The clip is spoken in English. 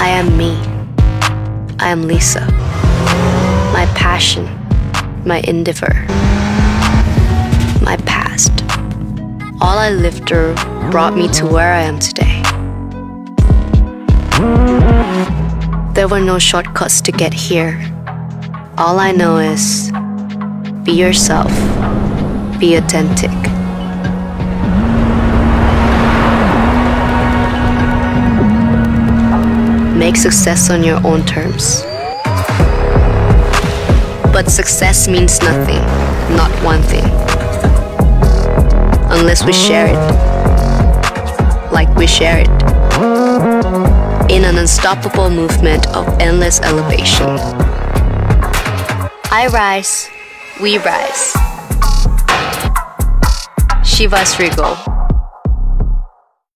I am me. I am Lisa. My passion, my endeavor, my past. All I lived through brought me to where I am today. There were no shortcuts to get here. All I know is be yourself, be authentic. Make success on your own terms. But success means nothing, not one thing, unless we share it, like we share it, in an unstoppable movement of endless elevation. I rise, we rise. Chivas Regal.